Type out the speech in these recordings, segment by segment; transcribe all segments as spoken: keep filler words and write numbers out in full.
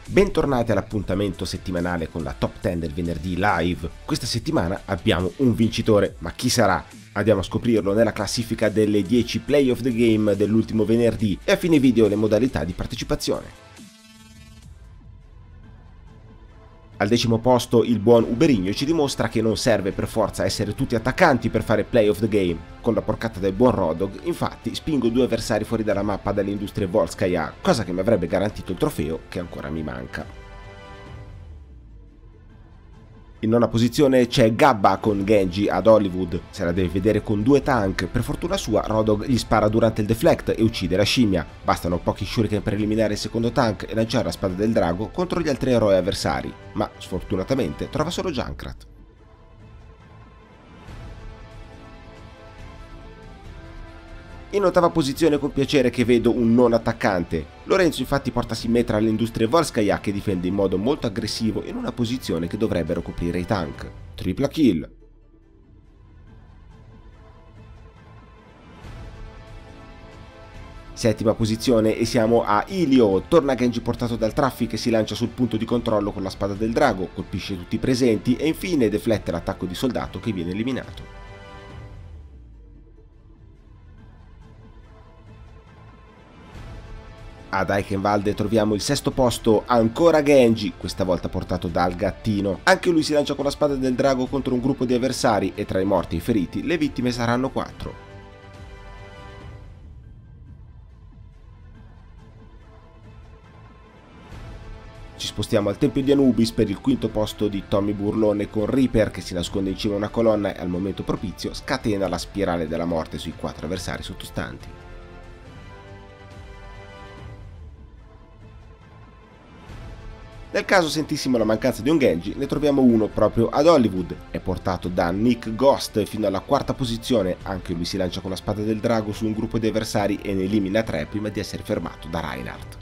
Bentornati all'appuntamento settimanale con la top dieci del venerdì live. Questa settimana abbiamo un vincitore, ma chi sarà? Andiamo a scoprirlo nella classifica delle dieci play of the game dell'ultimo venerdì e a fine video le modalità di partecipazione. Al decimo posto il buon Uberigno ci dimostra che non serve per forza essere tutti attaccanti per fare play of the game. Con la porcata del buon Rodog, infatti, spingo due avversari fuori dalla mappa dall'industria Volskaya, cosa che mi avrebbe garantito il trofeo che ancora mi manca. In nona posizione c'è Gabba con Genji ad Hollywood, se la deve vedere con due tank. Per fortuna sua Rodog gli spara durante il deflect e uccide la scimmia, bastano pochi shuriken per eliminare il secondo tank e lanciare la spada del drago contro gli altri eroi avversari, ma sfortunatamente trova solo Junkrat. In ottava posizione con piacere che vedo un non attaccante. Lorenzo infatti porta Symmetra all'industria Volskaya che difende in modo molto aggressivo in una posizione che dovrebbero coprire i tank. Tripla kill. Settima posizione e siamo a Ilio. Torna Genji portato dal traffic e si lancia sul punto di controllo con la spada del drago, colpisce tutti i presenti e infine deflette l'attacco di soldato che viene eliminato. Ad Eichenwalde troviamo il sesto posto, ancora Genji, questa volta portato dal gattino. Anche lui si lancia con la spada del drago contro un gruppo di avversari e tra i morti e i feriti le vittime saranno quattro. Ci spostiamo al Tempio di Anubis per il quinto posto di Tommy Burlone con Reaper che si nasconde in cima a una colonna e al momento propizio scatena la spirale della morte sui quattro avversari sottostanti. Nel caso sentissimo la mancanza di un Genji, ne troviamo uno proprio ad Hollywood. È portato da Nick Ghost fino alla quarta posizione, anche lui si lancia con la spada del drago su un gruppo di avversari e ne elimina tre prima di essere fermato da Reinhardt.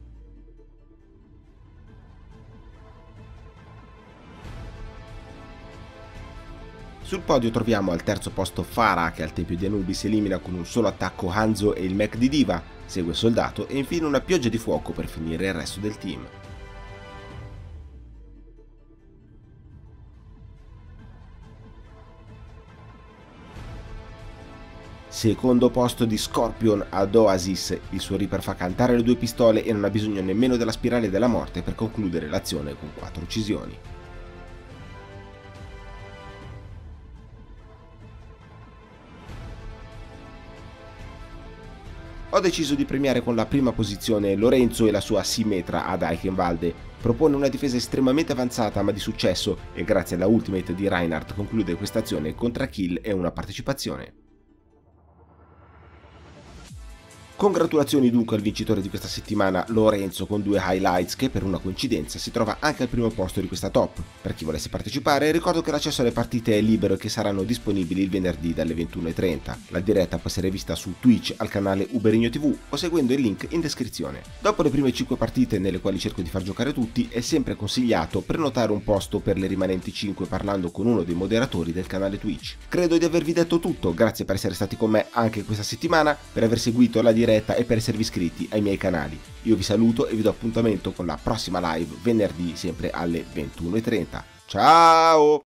Sul podio troviamo al terzo posto Farah che al Tempio di Anubis elimina con un solo attacco Hanzo e il mech di Diva, segue Soldato e infine una pioggia di fuoco per finire il resto del team. Secondo posto di Scorpion ad Oasis, il suo Reaper fa cantare le due pistole e non ha bisogno nemmeno della spirale della morte per concludere l'azione con quattro uccisioni. Ho deciso di premiare con la prima posizione Lorenzo e la sua Symmetra ad Eichenwalde. Propone una difesa estremamente avanzata ma di successo e grazie alla ultimate di Reinhardt conclude questa azione con tre kill e una partecipazione. Congratulazioni dunque al vincitore di questa settimana, Lorenzo, con due highlights che per una coincidenza si trova anche al primo posto di questa top. Per chi volesse partecipare ricordo che l'accesso alle partite è libero e che saranno disponibili il venerdì dalle ventuno e trenta. La diretta può essere vista su Twitch al canale Uberigno tivù o seguendo il link in descrizione. Dopo le prime cinque partite nelle quali cerco di far giocare tutti è sempre consigliato prenotare un posto per le rimanenti cinque parlando con uno dei moderatori del canale Twitch. Credo di avervi detto tutto, grazie per essere stati con me anche questa settimana, per aver seguito la diretta e per esservi iscritti ai miei canali. Io vi saluto e vi do appuntamento con la prossima live venerdì sempre alle ventuno e trenta. Ciao!